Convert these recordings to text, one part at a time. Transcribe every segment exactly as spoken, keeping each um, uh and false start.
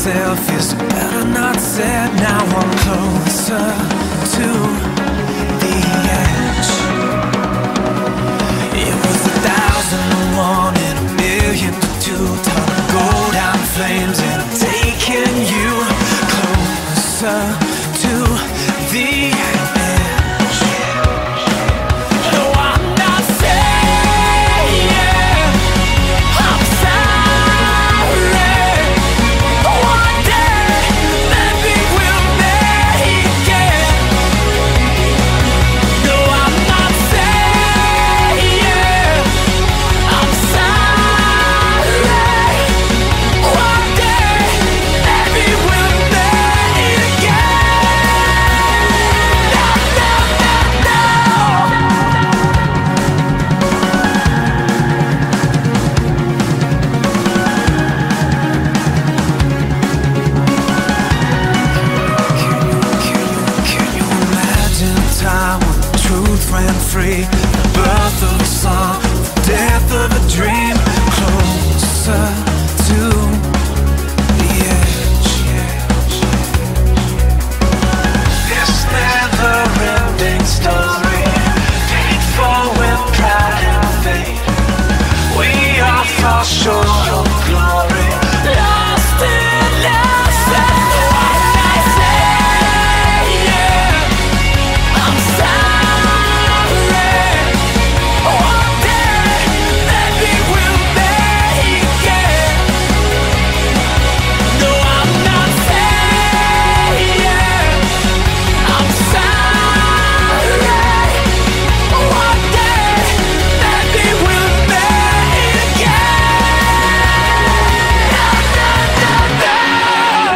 myself is better not said. Now I'm closer to the edge. It was a thousand to one and a million to two. Time to go down flames and I'm taking you closer to the edge. No, I'm not saying I'm sorry. One day, maybe we'll make it. No, I'm not saying I'm sorry. One day, maybe we'll make it again. No, no, no, Can you imagine a time when the truth ran free? The birth of a song, the death of a dream. Closer to the edge. This never-ending story, painful with pride and fate. We all fall short of glory, lost in lessons. I'm not saying I'm sorry. One day, maybe we'll make it. No, I'm not saying I'm sorry. One day, maybe we'll make it again. No, no, no, no.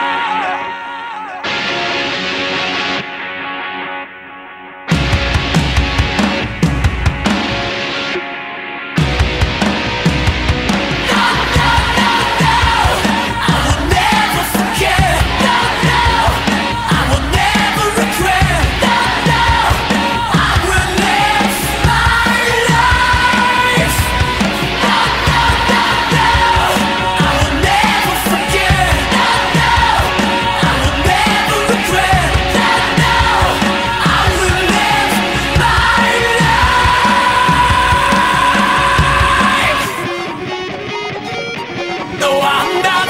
I will never forget. No, no. I will never regret. No, no. I will live my life. No, no, no, no. I will never forget. No, no. I will never regret. No, no. I will live my life. No, I'm not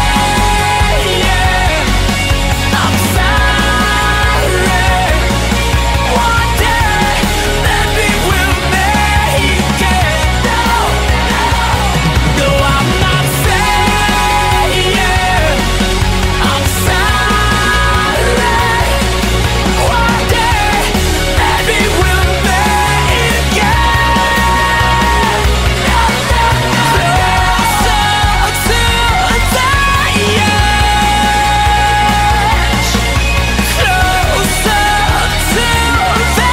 saying I'm sorry. One day, maybe we'll make it. No, no, I'm not saying I'm sorry. One day, maybe we'll make it again. No, no, closer to the edge. Closer to the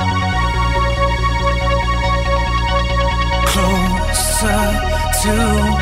edge. Closer to